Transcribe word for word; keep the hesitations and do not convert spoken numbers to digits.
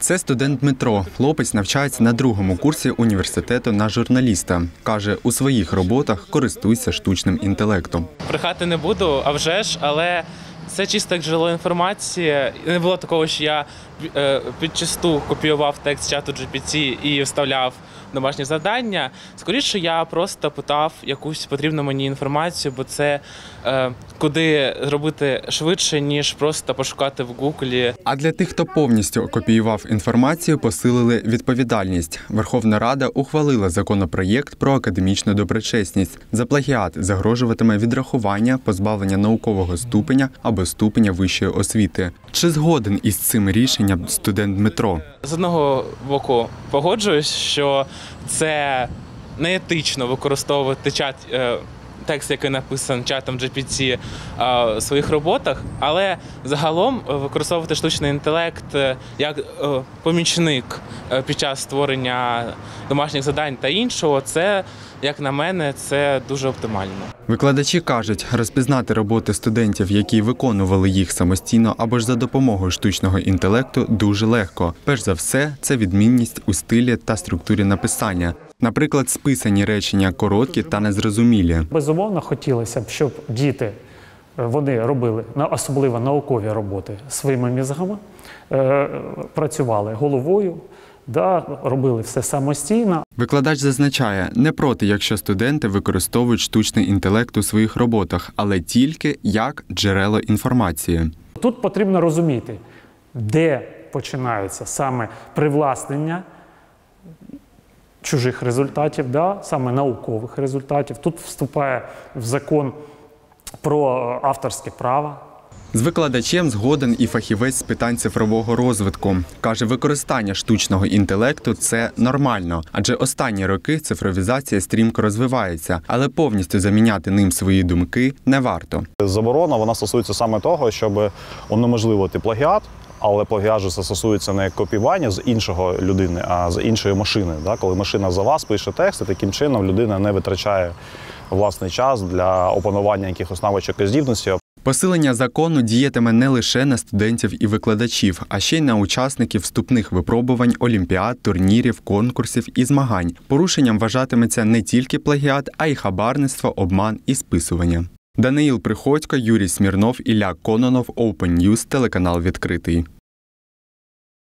Це студент Дмитро. Хлопець навчається на другому курсі університету на журналіста. Каже, у своїх роботах користується штучним інтелектом. Брехати не буду, а вже ж, але це чисто як джерело інформації. Не було такого, що я е, підчасту копіював текст чату джі пі ті і вставляв домашні завдання. Скоріше, я просто питав якусь потрібну мені інформацію, бо це е, куди зробити швидше, ніж просто пошукати в Гуглі. А для тих, хто повністю копіював інформацію, посилили відповідальність. Верховна Рада ухвалила законопроєкт про академічну доброчесність. За плагіат загрожуватиме відрахування, позбавлення наукового ступеня або ступеня вищої освіти. Чи згоден із цим рішенням студент Дмитро? З одного боку погоджуюсь, що це неетично використовувати чат, текст, який написаний чатом джі пі ті в своїх роботах, але загалом використовувати штучний інтелект як помічник під час створення домашніх завдань та іншого, це, як на мене, це дуже оптимально. Викладачі кажуть, розпізнати роботи студентів, які виконували їх самостійно або ж за допомогою штучного інтелекту, дуже легко. Перш за все, це відмінність у стилі та структурі написання. Наприклад, списані речення короткі та незрозумілі. Безумовно, хотілося б, щоб діти, вони робили особливо наукові роботи своїми мізками, працювали головою, да, робили все самостійно. Викладач зазначає, не проти, якщо студенти використовують штучний інтелект у своїх роботах, але тільки як джерело інформації. Тут потрібно розуміти, де починається саме привласнення чужих результатів, да, саме наукових результатів. Тут вступає в закон про авторське право. З викладачем згоден і фахівець з питань цифрового розвитку. Каже, використання штучного інтелекту – це нормально, адже останні роки цифровізація стрімко розвивається, але повністю заміняти ним свої думки не варто. Заборона, вона стосується саме того, щоб унеможливити плагіат, але плагіат же це стосується не копіювання з іншого людини, а з іншої машини. Коли машина за вас пише текст, і таким чином людина не витрачає власний час для опанування якихось навичок і здібностей. Посилення закону діятиме не лише на студентів і викладачів, а ще й на учасників вступних випробувань, олімпіад, турнірів, конкурсів і змагань. Порушенням вважатиметься не тільки плагіат, а й хабарництво, обман і списування. Даниїл Приходько, Юрій Смірнов, Ілля Кононов, Open News, телеканал «Відкритий».